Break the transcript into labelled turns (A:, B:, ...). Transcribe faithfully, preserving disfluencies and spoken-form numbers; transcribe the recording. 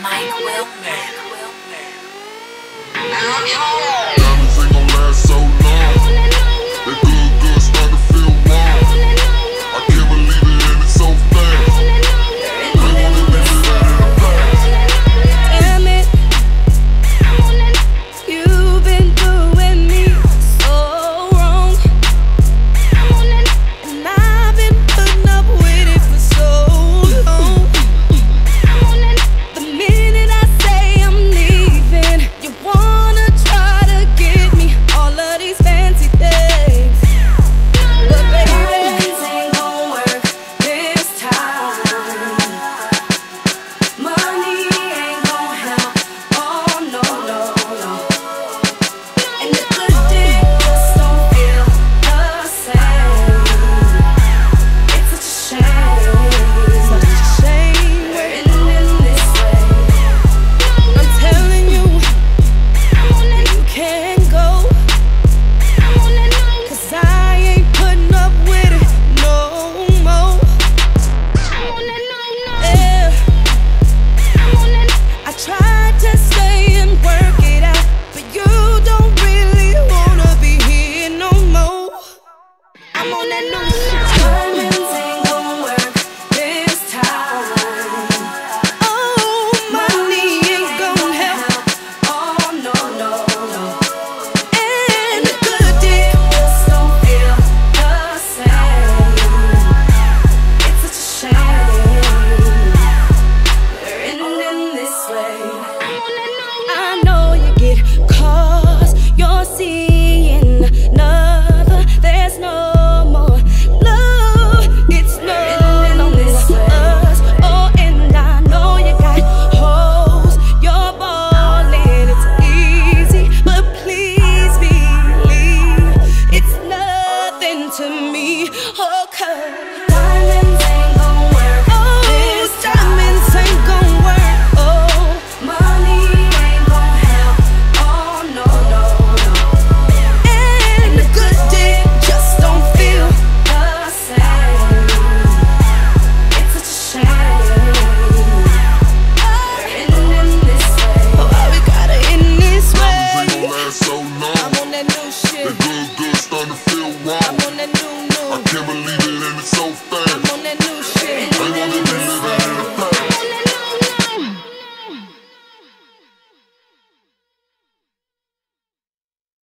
A: Diamonds ain't gon' last so long. That good, good start to feel wrong. I can't believe it ended so fast. I wanna be living in the past.
B: Damn it, you've been doing me so wrong, and I've been putting up with it for so long. The minute I say I'm leaving, you wanna try to give me all of these fancy things, but baby, this ain't gon' work this time. Money ain't gon' help, oh no, no, no. And the good dick just don't feel the same. It's such a shame, such a shame we're ending this way. I'm telling you, you can't go, 'cause I ain't putting up with it no more. Yeah. I tried to stay and work it out, but you don't really wanna be here no more. I'm on that new shit. Diamonds ain't gon' work this time. Oh, money ain't gon' help. Oh no, no, no. And the good dick just don't feel the same. It's such a shame we're ending this way. I know you get cause you're seeing another. There's no more love. It's no longer us. Oh, and I know you got hoes. You're ballin', it's easy, but please believe it's nothing to me. Oh, 'cause diamonds ain't gon' work. Oh, diamonds ain't gon' work. Oh, money ain't gon' help. Oh no, no, no. And the good dick just don't feel the same. It's such a shame we're ending this way. Oh, why we gotta end this
A: Diamonds ain't
B: way?
A: gon' last so long.
B: I'm on that new shit.
A: That good, good start to feel wrong.
B: I'm on that new,
A: I
B: new.
A: can't believe it ended so fast.
B: I'm on that new shit.
A: I wanna be living in the past.